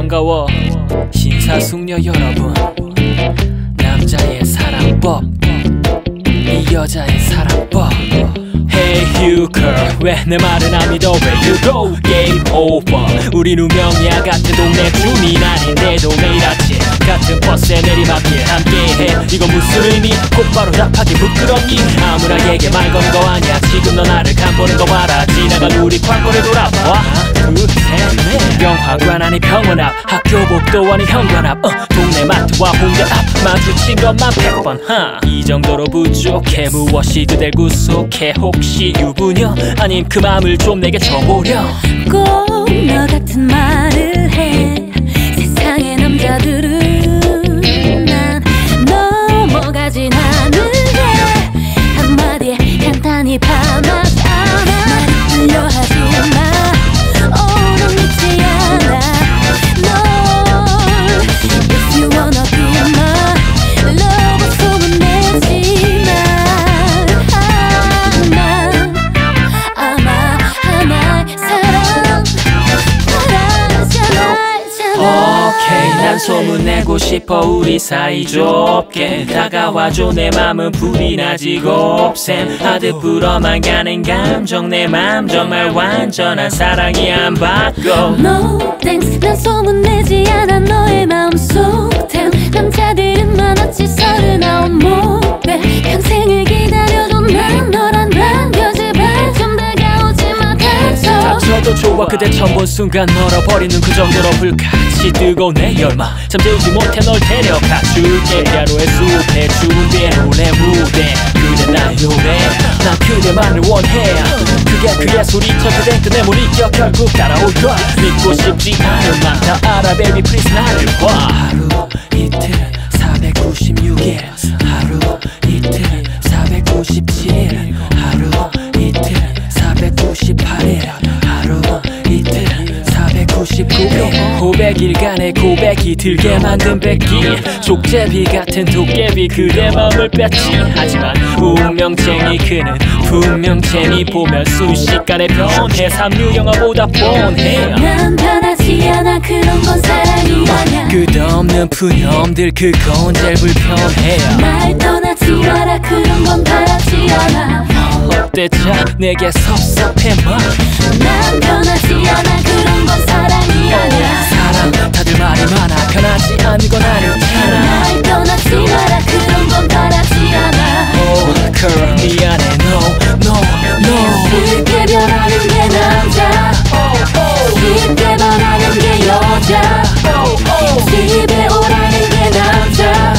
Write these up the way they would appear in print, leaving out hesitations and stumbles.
반가워 신사숙녀 여러분. 남자의 사랑법, 이 여자의 사랑법. Hey you girl, 왜 내 말은 안 믿어? Where you go? Game over. 우린 운명이야. 같은 동네 주민 아닌데도 매일 아침 같은 버스에 내리막길 함께해. 이거 무슨 의미? 곧바로 답하기 부끄럽니? 아무나에게 말 거는 거 아니야. 지금 너 나를 간보는 거 봐라. 지나간 우리 광고를 돌아봐. 하나 둘 셋 넷. 영화관 아니 병원 앞, 학교 복도 아니 현관 앞, 동네 마트와 홍대 앞 마주친 것만 100번. 이 정도로 부족해. 무엇이 그댈 구속해? 혹시 유부녀? 아님 그 맘을 좀 내게 줘보려. 꼭 너 같은 말을 해. 세상의 남자들은 난 넘어가진 않을래. 한마디에 간단히 반하지 않아. 말이 들려 하지마. 넌 믿지 않아. 널 If you wanna be my lover 소문내지마. 오케이 난 소문내고 싶어. 우리 사이 좁게 다가와줘. 내 맘은 불이 나지 곱셈 하듯 불어만 가는 감정. 내 맘 정말 완전한 사랑이 안 바꿔. No thanks 난 소문내지 않아. 너의 마음속 남자들은 많았지 39 못돼. 평생을 기다려도 난 너란 남겨. 제발 좀 다가오지 마. 다쳐도 좋아. 그대 처음 본 순간 멀어버리는 그 정도로 불같이 뜨거운 내 열망 잠재우지 못해 널 데려가 줄게. 야로의 숲에 준비해 노래 무대. 그대 나의 노래 난 그대만을 원해. 그게 그의 소리쳐. 그댄 끝내 못 이겨 결국 따라올 거야. 믿고 싶지 않은 맘 다 알아 baby please 나를 봐. 하루 이틀 496일 하루 이틀 497일 하루 이틀 498일 하루 이틀 499일 500일간의 고백이 들게 만든 백기. 족제비 같은 도깨비 그대 맘을 뺐지. 하지만 운명쟁이 그는 분명 재미 보면 순식간에 변해. 삼류 영화보다 뻔해. 난 변하지 않아. 그런 건 사랑이 아냐. 끝없는 푸념들 그건 제일 불편해. 날 떠나지 마라. 그런 건 바라지 않아. 어때 자 내게 섭섭해 마. 난 변하지 않아. 그런 건 사랑이 아냐. 사랑 다들 말이 많아. 변하지 않는 건 아니잖아. 날 떠나지 마라. 그런 건 바라지 않아. Oh girl 미안해 no no no. 쉽게 변하는 게 남자. 쉽게 변하는 게 여자. 집에 오라는 게 남자.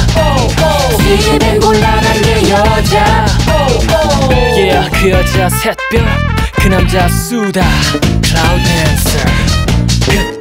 집엔 곤란한 게 여자. Yeah 그 여자 샛별 그 남자 수다 Cloud dancer.